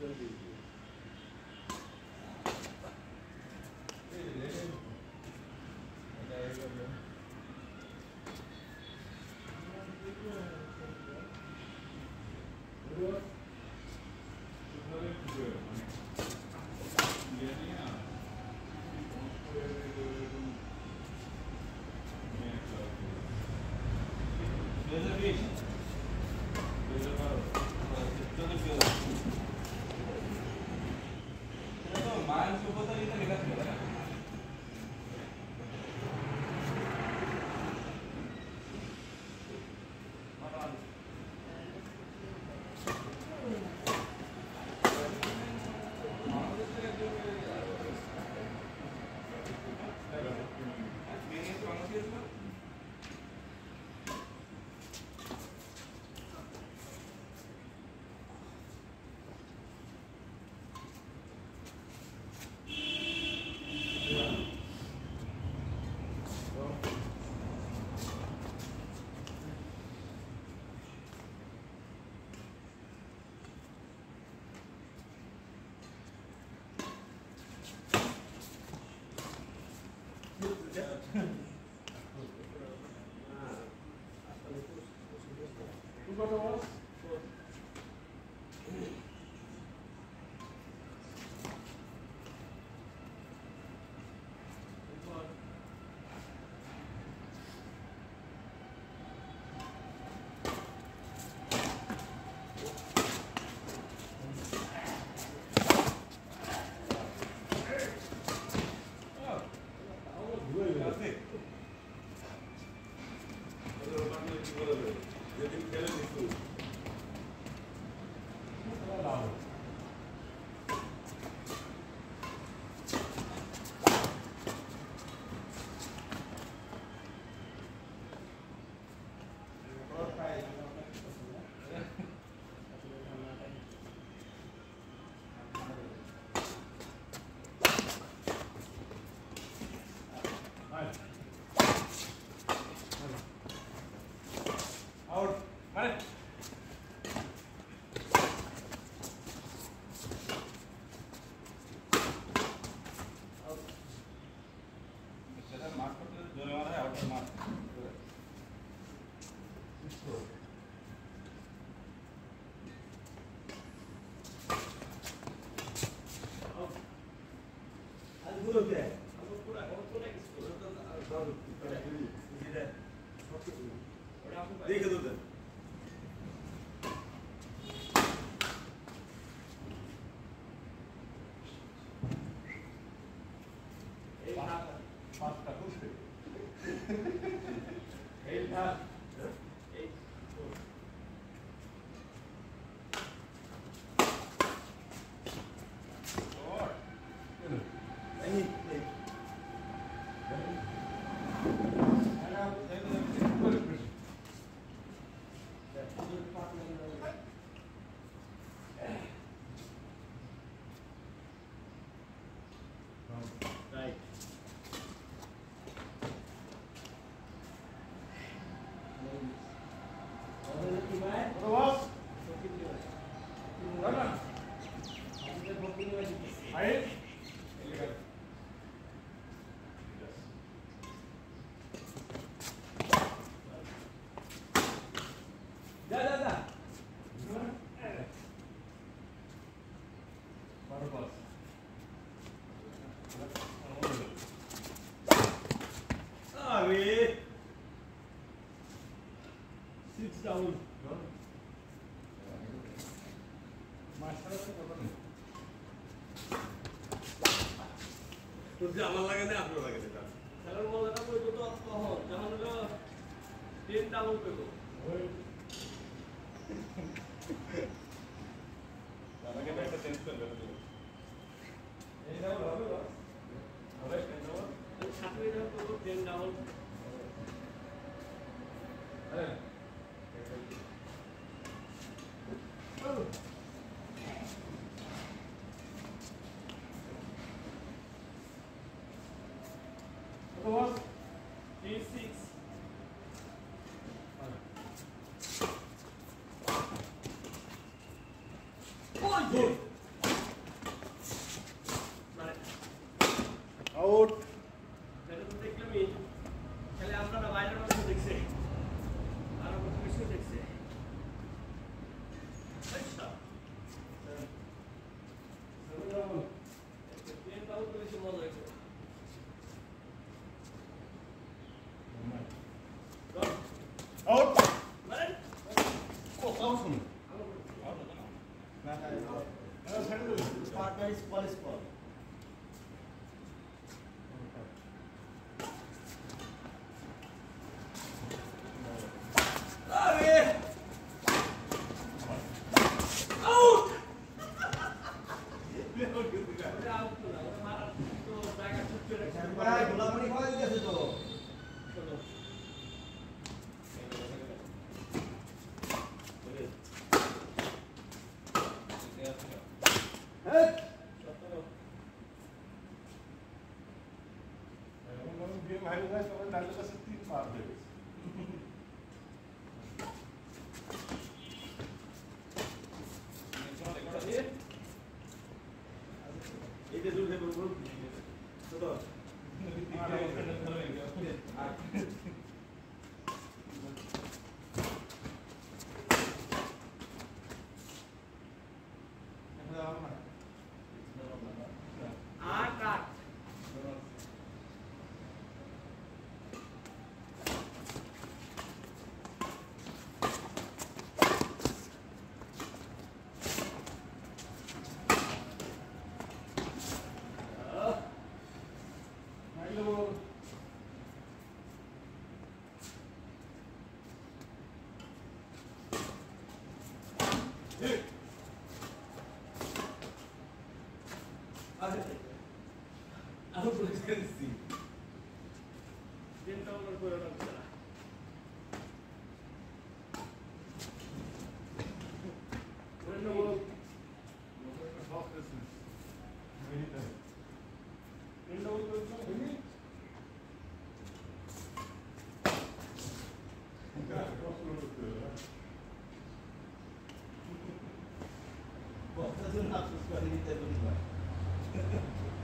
देखे तो दे down. तुझे आम्हाला लागेल नाही आपल्याला लागेल का त्याला मला ना बोलतो तो आता हो जहानला 10 डाउन पेलो त्याला काय बेटा सेन्स करतो हे जाऊ बाबा अरे काय छात्री जातो तो 10 डाउन अरे was D6. Oh, good. Out এটা তো দেখলামই খালি আমরা না বাইরের মানুষ দেখছে আর আমরা কিছু দেখছে আচ্ছা প্লেন পাবো তো বেশি মজা হয়েছে আউট মানে কোথাও শুনি Partner is police call. ভাই গোলামনি খাওয়া গেছে তো गेम हारले जाए तो डालने का 3 पार दे এই যে জুড়ে বলবো তো আট আট আরো পুলিশ দিছি তিনটা ওভার করে রাখছে না কথা শুনে আফসোস করে নিতে বলি